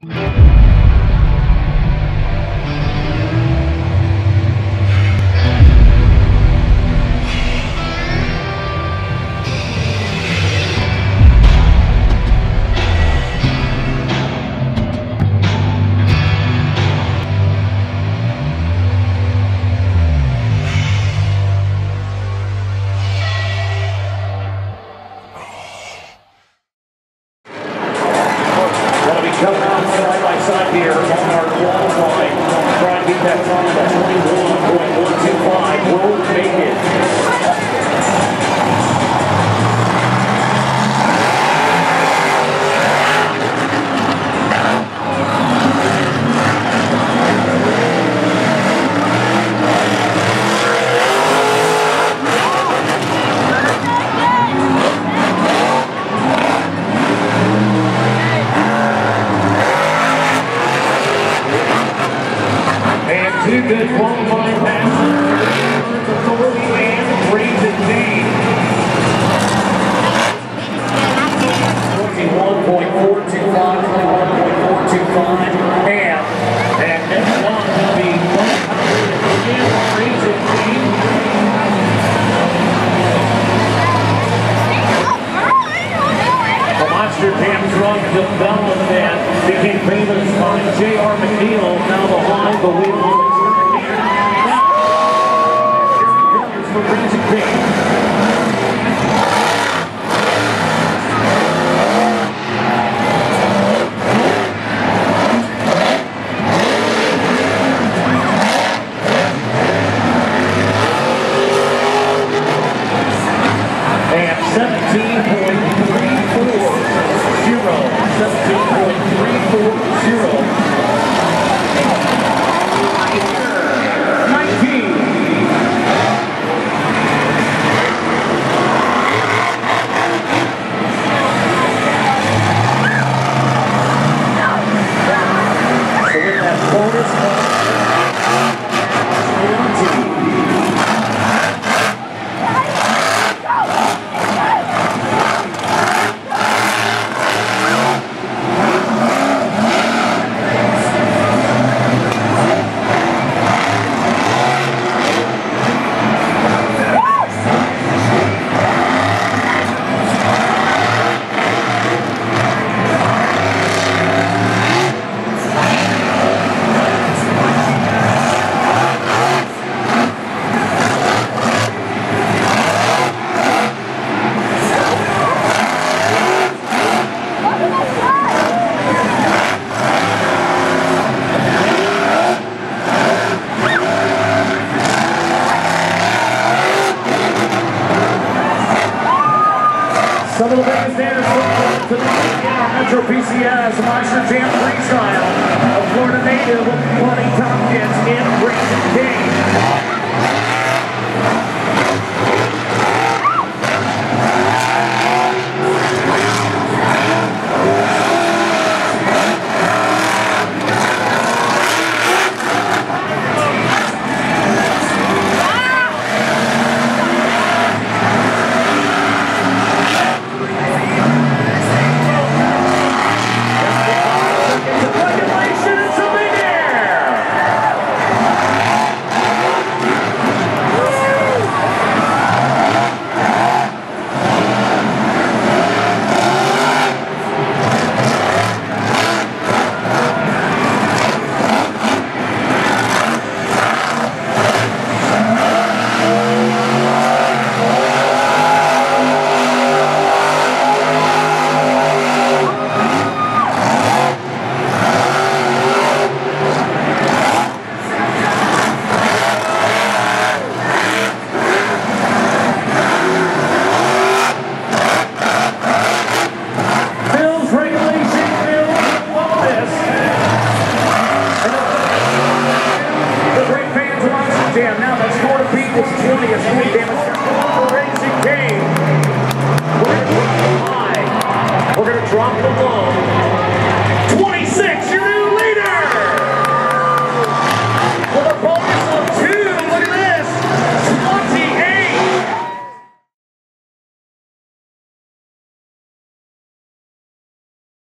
Coming out side by side here on our qualifying. Try to beat that time at 21.125. Will make it. Two good qualifying passes. Authority and brings it down. 21.425, 21.425, and next one will be again brings it down. The Monster Jam drug development became famous by J.R. McNeil, now behind the wheel. Some of the biggest dancers tonight in our Metro PCS Monster Jam Freestyle. A Florida native, Lonnie Tompkins in Raising Cane. Drop the low. 26.